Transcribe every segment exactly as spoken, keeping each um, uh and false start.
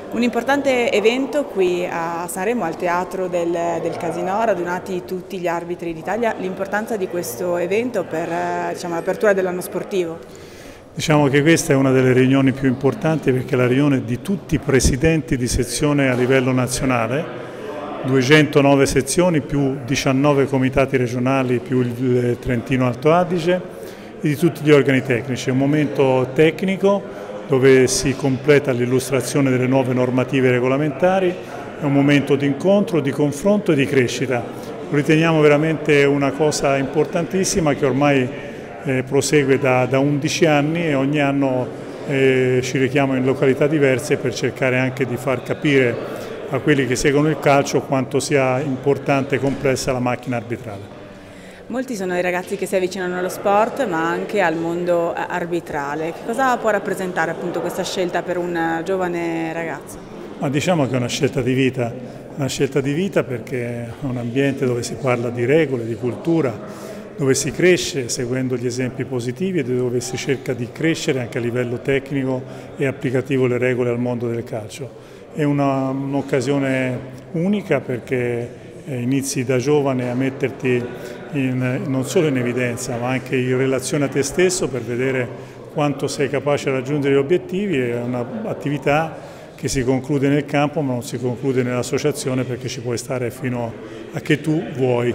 Un importante evento qui a Sanremo, al Teatro del, del Casinò, radunati tutti gli arbitri d'Italia. L'importanza di questo evento per diciamo, l'apertura dell'anno sportivo? Diciamo che questa è una delle riunioni più importanti perché è la riunione di tutti i presidenti di sezione a livello nazionale, duecentonove sezioni più diciannove comitati regionali più il Trentino Alto Adige e di tutti gli organi tecnici. È un momento tecnico dove si completa l'illustrazione delle nuove normative regolamentari, è un momento di incontro, di confronto e di crescita. Lo riteniamo veramente una cosa importantissima che ormai eh, prosegue da, da undici anni e ogni anno eh, ci richiamo in località diverse per cercare anche di far capire a quelli che seguono il calcio quanto sia importante e complessa la macchina arbitrale. Molti sono i ragazzi che si avvicinano allo sport ma anche al mondo arbitrale. Che cosa può rappresentare appunto questa scelta per un giovane ragazzo? Ma diciamo che è una scelta di vita, una scelta di vita perché è un ambiente dove si parla di regole, di cultura, dove si cresce seguendo gli esempi positivi e dove si cerca di crescere anche a livello tecnico e applicativo le regole al mondo del calcio. È un'occasione unica perché inizi da giovane a metterti in, non solo in evidenza ma anche in relazione a te stesso per vedere quanto sei capace di raggiungere gli obiettivi. È un'attività che si conclude nel campo ma non si conclude nell'associazione perché ci puoi stare fino a che tu vuoi.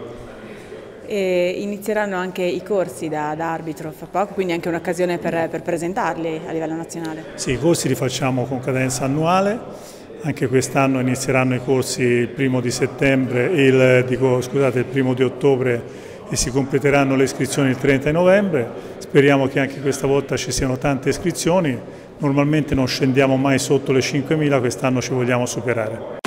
E inizieranno anche i corsi da, da arbitro fra poco, quindi anche un'occasione per, per presentarli a livello nazionale? Sì, i corsi li facciamo con cadenza annuale. Anche quest'anno inizieranno i corsi il primo di settembre, il, dico, scusate, il primo di ottobre e si completeranno le iscrizioni il trenta di novembre. Speriamo che anche questa volta ci siano tante iscrizioni. Normalmente non scendiamo mai sotto le cinquemila, quest'anno ci vogliamo superare.